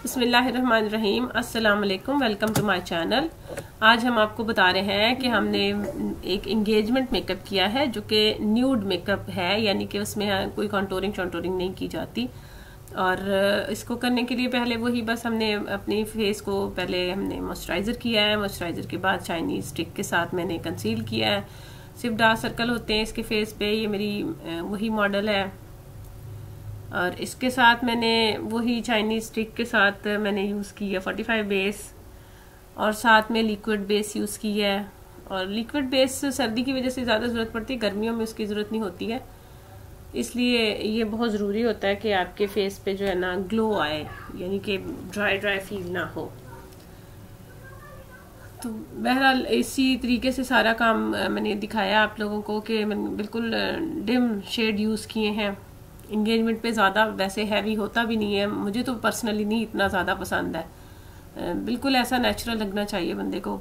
बिस्मिल्लाहिर्रहमानिर्रहीम। अस्सलाम वालेकुम, वेलकम टू माय चैनल। आज हम आपको बता रहे हैं कि हमने एक इंगेजमेंट मेकअप किया है जो कि न्यूड मेकअप है, यानी कि उसमें कोई कॉन्टोरिंग शॉन्टोरिंग नहीं की जाती। और इसको करने के लिए पहले वही बस हमने अपनी फेस को पहले हमने मॉइस्चराइज़र किया है। मॉइस्चराइज़र के बाद चाइनीज स्टिक के साथ मैंने कंसील किया है। सिर्फ डार्क सर्कल होते हैं इसके फेस पे। ये मेरी वही मॉडल है और इसके साथ मैंने वही चाइनीज स्टिक के साथ मैंने यूज़ की है 45 बेस और साथ में लिक्विड बेस यूज़ की है। और लिक्विड बेस सर्दी की वजह से ज़्यादा ज़रूरत पड़ती है, गर्मियों में उसकी ज़रूरत नहीं होती है। इसलिए ये बहुत ज़रूरी होता है कि आपके फेस पे जो है ना ग्लो आए, यानी कि ड्राई ड्राई फील ना हो। तो बहरहाल इसी तरीके से सारा काम मैंने दिखाया आप लोगों को कि मैंने बिल्कुल डिम शेड यूज़ किए हैं। इंगेजमेंट पे ज़्यादा वैसे हैवी होता भी नहीं है, मुझे तो पर्सनली नहीं इतना ज़्यादा पसंद है। बिल्कुल ऐसा नेचुरल लगना चाहिए बंदे को।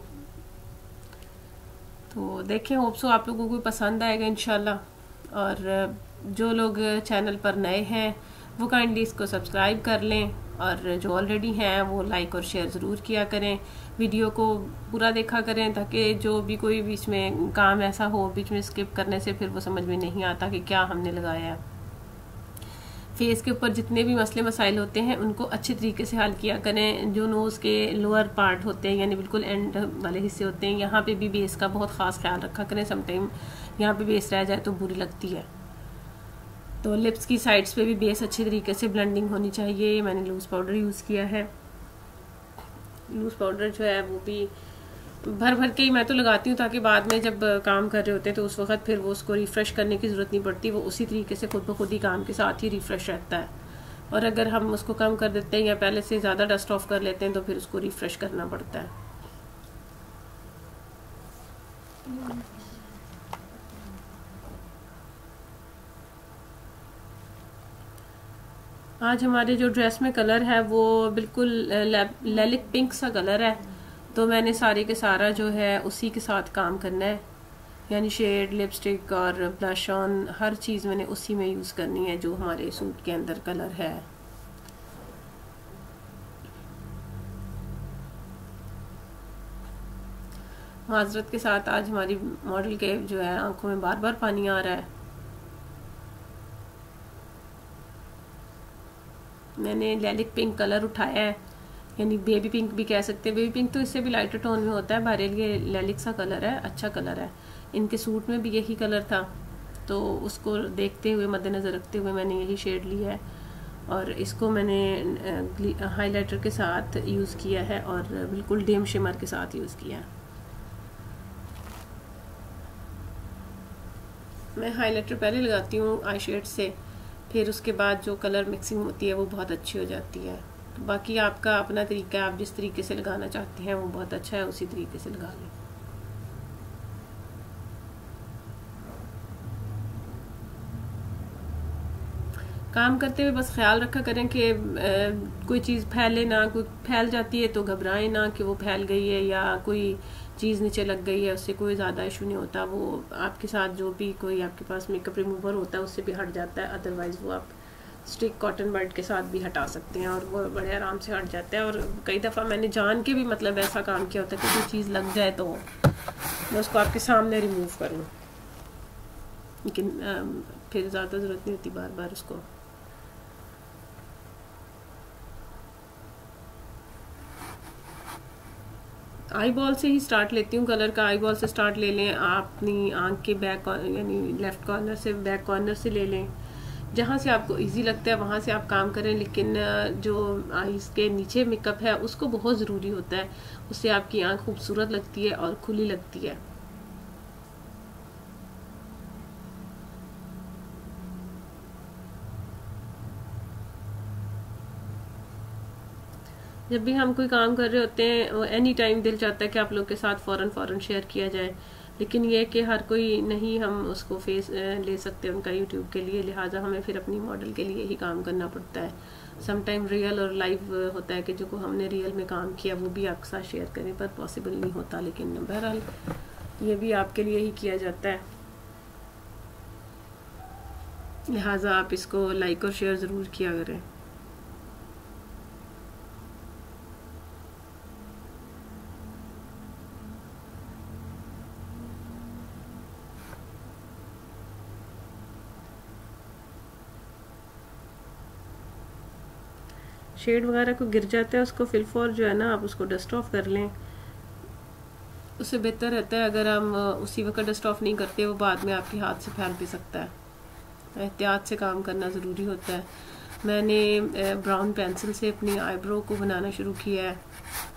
तो देखें, होप सो आप लोगों को पसंद आएगा इंशाल्लाह। और जो लोग चैनल पर नए हैं वो काइंडली इसको सब्सक्राइब कर लें, और जो ऑलरेडी हैं वो लाइक और शेयर ज़रूर किया करें। वीडियो को पूरा देखा करें ताकि जो भी कोई बीच में काम ऐसा हो बीच में स्किप करने से फिर वो समझ में नहीं आता कि क्या हमने लगाया है। फेस के ऊपर जितने भी मसले मसाइल होते हैं उनको अच्छे तरीके से हल किया करें। जो नोज़ के लोअर पार्ट होते हैं यानी बिल्कुल एंड वाले हिस्से होते हैं, यहाँ पे भी बेस का बहुत ख़ास ख्याल रखा करें। समटाइम यहाँ पे बेस रह जाए तो बुरी लगती है। तो लिप्स की साइड्स पे भी बेस अच्छे तरीके से ब्लेंडिंग होनी चाहिए। मैंने लूज़ पाउडर यूज़ किया है। लूज़ पाउडर जो है वो भी भर भर के ही मैं तो लगाती हूँ ताकि बाद में जब काम कर रहे होते हैं तो उस वक्त फिर वो उसको रिफ़्रेश करने की ज़रूरत नहीं पड़ती। वो उसी तरीके से खुद ब खुद ही काम के साथ ही रिफ़्रेश रहता है। और अगर हम उसको कम कर देते हैं या पहले से ज़्यादा डस्ट ऑफ कर लेते हैं तो फिर उसको रिफ़्रेश करना पड़ता है। आज हमारे जो ड्रेस में कलर है वो बिल्कुल लैलिक पिंक सा कलर है, तो मैंने सारे के सारा जो है उसी के साथ काम करना है। यानी शेड, लिपस्टिक और ब्लश ऑन हर चीज़ मैंने उसी में यूज़ करनी है जो हमारे सूट के अंदर कलर है। माजरत के साथ आज हमारी मॉडल के जो है आंखों में बार बार पानी आ रहा है। मैंने लैलिक पिंक कलर उठाया है, यानी बेबी पिंक भी कह सकते हैं। बेबी पिंक तो इससे भी लाइटर टोन में होता है, बहरहाल ये लैलिक सा कलर है, अच्छा कलर है। इनके सूट में भी यही कलर था, तो उसको देखते हुए मद्देनज़र रखते हुए मैंने यही शेड लिया है। और इसको मैंने हाइलाइटर के साथ यूज़ किया है और बिल्कुल डिम शिमर के साथ यूज़ किया है। मैं हाइलाइटर पहले लगाती हूँ आई शेड से, फिर उसके बाद जो कलर मिक्सिंग होती है वो बहुत अच्छी हो जाती है। तो बाकी आपका अपना तरीका है, आप जिस तरीके से लगाना चाहते हैं वो बहुत अच्छा है, उसी तरीके से लगा लें। काम करते हुए बस ख्याल रखा करें कि कोई चीज़ फैले ना। कोई फैल जाती है तो घबराएं ना कि वो फैल गई है या कोई चीज़ नीचे लग गई है, उससे कोई ज़्यादा इशू नहीं होता। वो आपके साथ जो भी कोई आपके पास मेकअप रिमूवर होता है उससे भी हट जाता है। अदरवाइज़ वो आप स्टिक कॉटन बड के साथ भी हटा सकते हैं और वो बड़े आराम से हट जाता है। और कई दफ़ा मैंने जान के भी मतलब ऐसा काम किया होता है कि कोई चीज़ लग जाए तो मैं उसको आपके सामने रिमूव कर लूँ, लेकिन फिर ज़्यादा ज़रूरत नहीं होती बार बार उसको। आई बॉल से ही स्टार्ट लेती हूँ कलर का। आई बॉल से स्टार्ट ले लें, आप अपनी आंख के बैक यानी लेफ्ट कॉर्नर से, बैक कॉर्नर से ले लें। जहाँ से आपको इजी लगता है वहाँ से आप काम करें, लेकिन जो आईज के नीचे मेकअप है उसको बहुत ज़रूरी होता है। उससे आपकी आंख खूबसूरत लगती है और खुली लगती है। जब भी हम कोई काम कर रहे होते हैं एनी टाइम दिल चाहता है कि आप लोग के साथ फ़ौरन शेयर किया जाए, लेकिन ये कि हर कोई नहीं हम उसको फेस ले सकते उनका यूट्यूब के लिए, लिहाजा हमें फिर अपनी मॉडल के लिए ही काम करना पड़ता है। समटाइम रियल और लाइव होता है कि जो हमने रियल में काम किया वो भी आपके साथ शेयर करें, पर पॉसिबल नहीं होता। लेकिन बहरहाल ये भी आपके लिए ही किया जाता है, लिहाजा आप इसको लाइक और शेयर ज़रूर किया करें। शेड वगैरह को गिर जाता है, उसको फिलफॉर जो है ना आप उसको डस्ट ऑफ कर लें। उससे बेहतर रहता है अगर हम उसी वक्त डस्ट ऑफ नहीं करते, वो बाद में आपके हाथ से फैल भी सकता है। एहतियात से काम करना ज़रूरी होता है। मैंने ब्राउन पेंसिल से अपनी आईब्रो को बनाना शुरू किया है।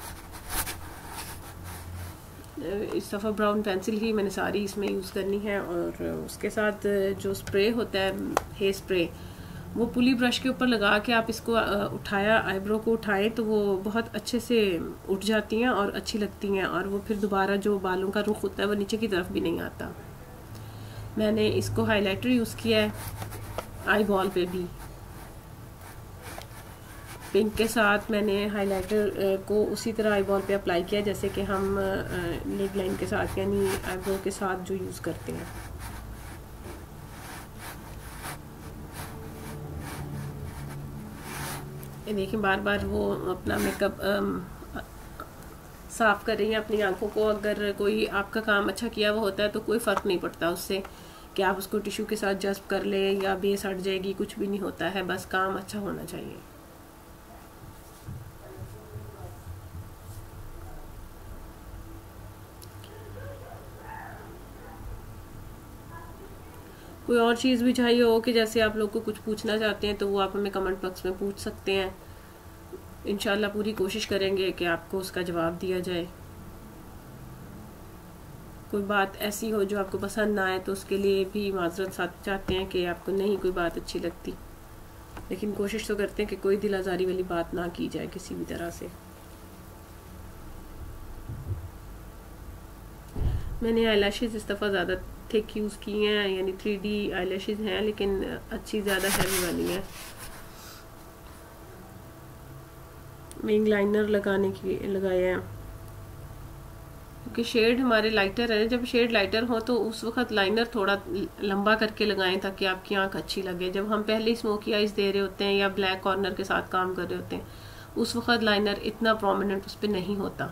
इस दफ़ा ब्राउन पेंसिल ही मैंने सारी इसमें यूज़ करनी है, और उसके साथ जो स्प्रे होता है हेयर स्प्रे, वो पुली ब्रश के ऊपर लगा के आप इसको उठाया, आईब्रो को उठाएं तो वो बहुत अच्छे से उठ जाती हैं और अच्छी लगती हैं, और वो फिर दोबारा जो बालों का रुख होता है वो नीचे की तरफ भी नहीं आता। मैंने इसको हाइलाइटर यूज़ किया है आई बॉल पे भी। पिंक के साथ मैंने हाइलाइटर को उसी तरह आई बॉल पे अप्लाई किया जैसे कि हम लेग लाइन के साथ यानी आईब्रो के साथ जो यूज़ करते हैं। ये देखिए बार बार वो अपना मेकअप साफ़ कर रही हैं अपनी आंखों को। अगर कोई आपका काम अच्छा किया हुआ होता है तो कोई फ़र्क नहीं पड़ता उससे कि आप उसको टिश्यू के साथ जज्ब कर लें या बेस हट जाएगी, कुछ भी नहीं होता है, बस काम अच्छा होना चाहिए। कोई और चीज़ भी चाहिए हो कि जैसे आप लोग को कुछ पूछना चाहते हैं तो वो आप हमें कमेंट बॉक्स में पूछ सकते हैं। इंशाल्लाह पूरी कोशिश करेंगे कि आपको उसका जवाब दिया जाए। कोई बात ऐसी हो जो आपको पसंद ना आए तो उसके लिए भी माजरत साथ चाहते हैं कि आपको नहीं कोई बात अच्छी लगती, लेकिन कोशिश तो करते हैं कि कोई दिल आज़ारी वाली बात ना की जाए किसी भी तरह से। मैंने आईलैशेस इस दफ़ा ज़्यादा थिक यूज़ की हैं, यानी 3D आईलैशेस हैं लेकिन अच्छी ज़्यादा हैवी वाली हैं। विंग लाइनर लगाए हैं क्योंकि शेड हमारे लाइटर है। जब शेड लाइटर हो तो उस वक्त लाइनर थोड़ा लंबा करके लगाएं ताकि आपकी आंख अच्छी लगे। जब हम पहले स्मोकी आइज दे रहे होते हैं या ब्लैक कॉर्नर के साथ काम कर रहे होते हैं उस वक्त लाइनर इतना प्रोमिनेंट उस पर नहीं होता।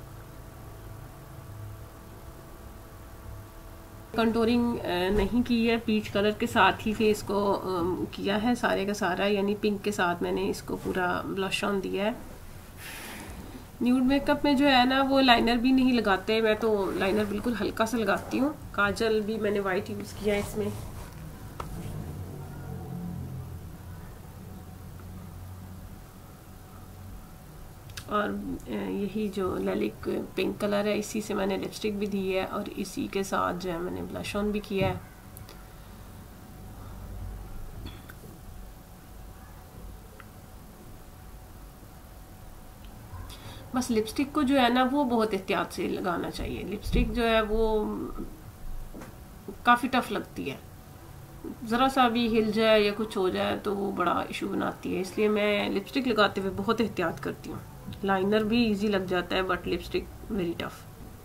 कंटूरिंग नहीं की है, पीच कलर के साथ ही फेस को किया है सारे का सारा, यानी पिंक के साथ मैंने इसको पूरा ब्लश ऑन दिया है। न्यूड मेकअप में जो है ना वो लाइनर भी नहीं लगाते, मैं तो लाइनर बिल्कुल हल्का सा लगाती हूँ। काजल भी मैंने वाइट यूज़ किया है इसमें। और यही जो लैलिक पिंक कलर है इसी से मैंने लिपस्टिक भी दी है और इसी के साथ जो है मैंने ब्लश ऑन भी किया है। बस लिपस्टिक को जो है ना वो बहुत एहतियात से लगाना चाहिए। लिपस्टिक जो है वो काफ़ी टफ लगती है, ज़रा सा भी हिल जाए या कुछ हो जाए तो वो बड़ा इशू बनाती है, इसलिए मैं लिपस्टिक लगाते हुए बहुत एहतियात करती हूँ। लाइनर भी इजी लग जाता है बट लिपस्टिक वेरी टफ।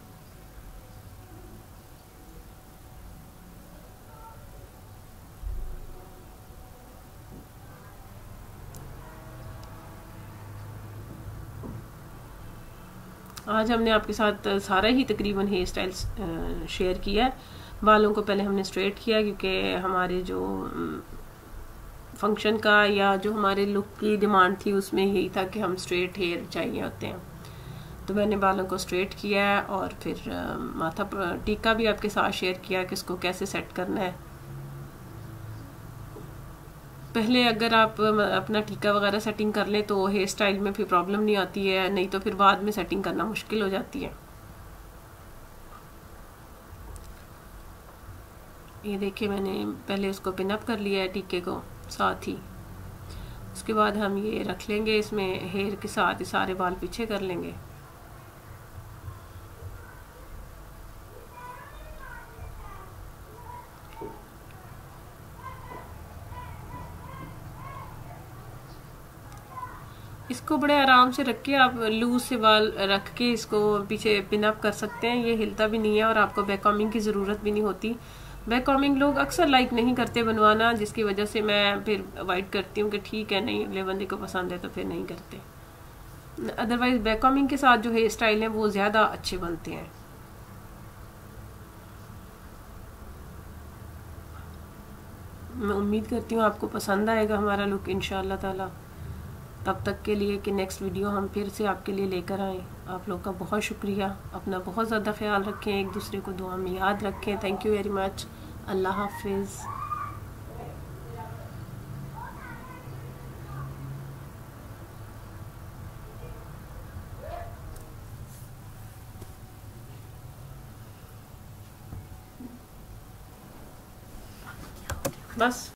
आज हमने आपके साथ सारा ही तकरीबन हेयर स्टाइल शेयर किया है। बालों को पहले हमने स्ट्रेट किया क्योंकि हमारे जो फंक्शन का या जो हमारे लुक की डिमांड थी उसमें यही था कि हम स्ट्रेट हेयर चाहिए होते हैं, तो मैंने बालों को स्ट्रेट किया है। और फिर माथा टीका भी आपके साथ शेयर किया कि इसको कैसे सेट करना है। पहले अगर आप अपना टीका वगैरह सेटिंग कर लें तो हेयर स्टाइल में फिर प्रॉब्लम नहीं आती है, नहीं तो फिर बाद में सेटिंग करना मुश्किल हो जाती है। ये देखिए मैंने पहले उसको पिन अप कर लिया है टीके को साथ ही। उसके बाद हम ये रख लेंगे इसमें, हेयर के साथ ही सारे बाल पीछे कर लेंगे। इसको बड़े आराम से रख के आप लूज से बाल रख के इसको पीछे पिन अप कर सकते हैं, ये हिलता भी नहीं है और आपको बैक कॉमिंग की ज़रूरत भी नहीं होती। बैक कॉमिंग लोग अक्सर लाइक नहीं करते बनवाना, जिसकी वजह से मैं फिर अवॉइड करती हूँ कि ठीक है नहीं अगले बंदे को पसंद है तो फिर नहीं करते। अदरवाइज बैक कॉमिंग के साथ जो हेयर स्टाइल है वो ज़्यादा अच्छे बनते हैं। मैं उम्मीद करती हूँ आपको पसंद आएगा हमारा लुक इंशाअल्लाह ताला। तब तक के लिए कि नेक्स्ट वीडियो हम फिर से आपके लिए लेकर आएँ। आप लोग का बहुत शुक्रिया। अपना बहुत ज़्यादा ख्याल रखें, एक दूसरे को दुआ में याद रखें। Thank you very much. अल्लाह हाफिज़। बस।